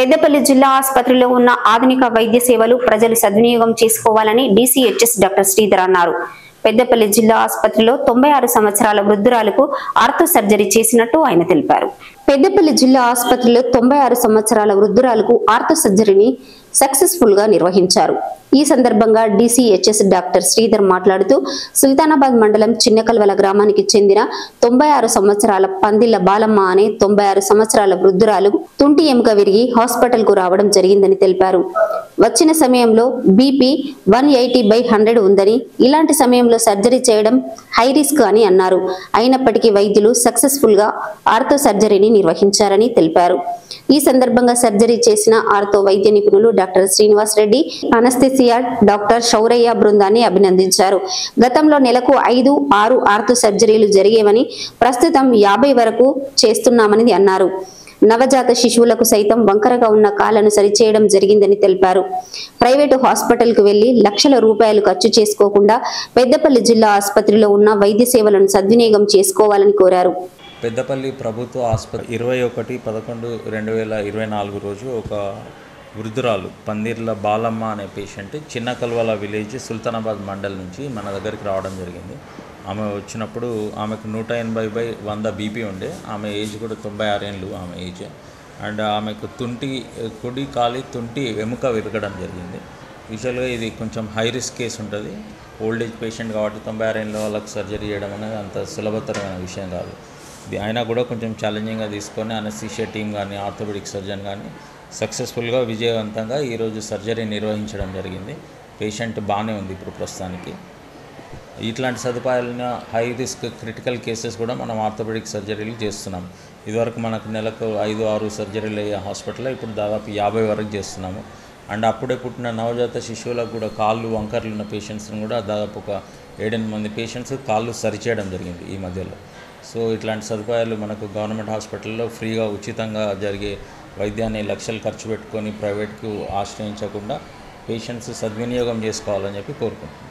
పెద్దపల్లి జిల్లా ఆసుపత్రిలో ఉన్న ఆధునిక వైద్య సేవలు ప్రజలు సద్వినియోగం చేసుకోవాలని డీసీహెచ్ఎస్ డాక్టర్ శ్రీధర్ అన్నారు. పెద్దపల్లి జిల్లా ఆసుపత్రిలో 96 సంవత్సరాల వృద్ధురాలకు ఆర్థో సర్జరీ చేసినట్టు ఆయన తెలిపారు. పెద్దపల్లి జిల్లా ఆసుపత్రిలో 96 సంవత్సరాల వృద్ధురాలకు ఆర్థో సర్జరీని సక్సెస్ఫుల్ గా నిర్వహించారు. ఈ సందర్భంగా డీసీహెచ్ఎస్ డాక్టర్ శ్రీధర్ మాట్లాడుతూ సుల్తానాబాద్ మండలం చిన్నకల్వల గ్రామానికి చెందిన 96 సంవత్సరాల పందిళ్ల బాలమ్మ అనే 96 సంవత్సరాల వృద్ధురాలు తుంటి ఎముక విరిగి హాస్పిటల్ కు రావడం జరిగిందని తెలిపారు. వచ్చిన సమయంలో బీపీ 180/100 ఉందని, ఇలాంటి సమయంలో సర్జరీ చేయడం హై రిస్క్ అని అన్నారు. అయినప్పటికీ వైద్యులు సక్సెస్ఫుల్ గా ఆర్థో సర్జరీని నిర్వహించారని తెలిపారు. ఈ సందర్భంగా సర్జరీ చేసిన ఆర్థో వైద్య నిపుణులు doctor Srinivas Reddy, anaesthesia doctor Shouraiah బృందాన్ని అభినందించారు. గతంలో నెలకు 5-6 ఆర్థో సర్జరీలు జరిగేవని, ప్రస్తుతం 50 వరకు చేస్తున్నామని అన్నారు. నవజాత శిశువులకు సైతం వంకరగా ఉన్న కాళ్లను సరిచేయడం జరిగిందని తెలిపారు. ప్రైవేటు హాస్పిటల్ కు వెళ్లి లక్షల రూపాయలు ఖర్చు చేసుకోకుండా పెద్దపల్లి జిల్లా ఆసుపత్రిలో ఉన్న వైద్య సేవలను సద్వినియోగం చేసుకోవాలని కోరారు. పెద్దపల్లి ప్రభుత్వ ఆసుపత్రి 21/11/2024 రోజు ఒక వృద్ధురాలు పందిర్ల బాలమ్మ అనే పేషెంట్ చిన్న కల్వల విలేజ్ సుల్తానాబాద్ మండల్ నుంచి మన దగ్గరికి రావడం జరిగింది. ఆమె వచ్చినప్పుడు ఆమెకు 180/100 బీపీ ఉండే. ఆమె ఏజ్ కూడా 96 ఏళ్ళు ఆమె ఏజ్. అండ్ ఆమెకు కుడి కాలి తుంటి ఎముక విరగడం జరిగింది. యూజువల్గా ఇది కొంచెం హై రిస్క్ కేసు ఉంటుంది. ఓల్డ్ ఏజ్ పేషెంట్ కాబట్టి 96 ఏళ్ళ వాళ్ళకి సర్జరీ చేయడం అనేది అంత సులభతరమైన విషయం కాదు. ఇది అయినా కూడా కొంచెం ఛాలెంజింగ్గా తీసుకొని అనస్థీషియా టీం కానీ ఆర్థోపెడిక్ సర్జన్ కానీ సక్సెస్ఫుల్గా విజయవంతంగా ఈరోజు సర్జరీ నిర్వహించడం జరిగింది. పేషెంట్ బాగానే ఉంది ఇప్పుడు ప్రస్తుతానికి. ఇట్లాంటి సదుపాయాలను హై రిస్క్ క్రిటికల్ కేసెస్ కూడా మనం ఆర్థోపెడిక్ సర్జరీలు చేస్తున్నాం. ఇదివరకు మనకు నెలకు 5-6 సర్జరీలు అయ్యే హాస్పిటల్లో ఇప్పుడు దాదాపు 50 వరకు చేస్తున్నాము. అండ్ అప్పుడే పుట్టిన నవజాత శిశువులకు కూడా కాళ్ళు వంకర్లు ఉన్న పేషెంట్స్ని కూడా దాదాపు ఒక 7-8 మంది పేషెంట్స్ కాళ్ళు సరిచేయడం జరిగింది ఈ మధ్యలో. సో ఇట్లాంటి సదుపాయాలు మనకు గవర్నమెంట్ హాస్పిటల్లో ఫ్రీగా ఉచితంగా జరిగే వైద్యాన్ని లక్షలు ఖర్చు పెట్టుకొని ప్రైవేట్కు ఆశ్రయించకుండా పేషెంట్స్ సద్వినియోగం చేసుకోవాలని చెప్పి కోరుకుంటున్నాం.